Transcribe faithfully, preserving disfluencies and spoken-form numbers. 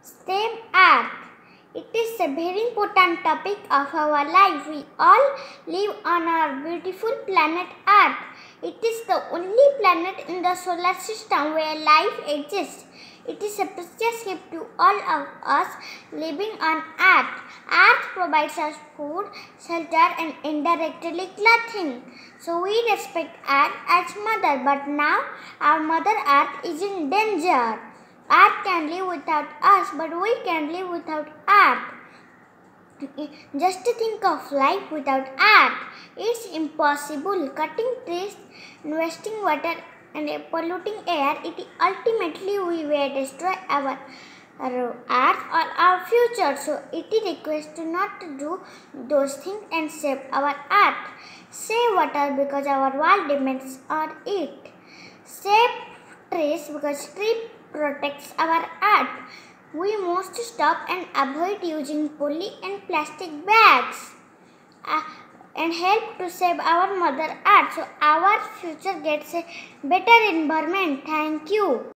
Save Earth. It is a very important topic of our life. We all live on our beautiful planet Earth. It is the only planet in the solar system where life exists. It is a precious gift to all of us living on Earth. Earth provides us food, shelter, and indirectly clothing. So we respect Earth as mother. But now our mother Earth is in danger. Earth can live without us, but we can live without Earth. Just think of life without Earth. It's impossible. Cutting trees, wasting water, and polluting air, it ultimately we will destroy our, our Earth or our future. So it is requested not to do those things and save our Earth. Save water because our world depends on it. Save trees because tree protects our Earth. We must stop and avoid using poly and plastic bags uh, and help to save our mother Earth so our future gets a better environment. Thank you.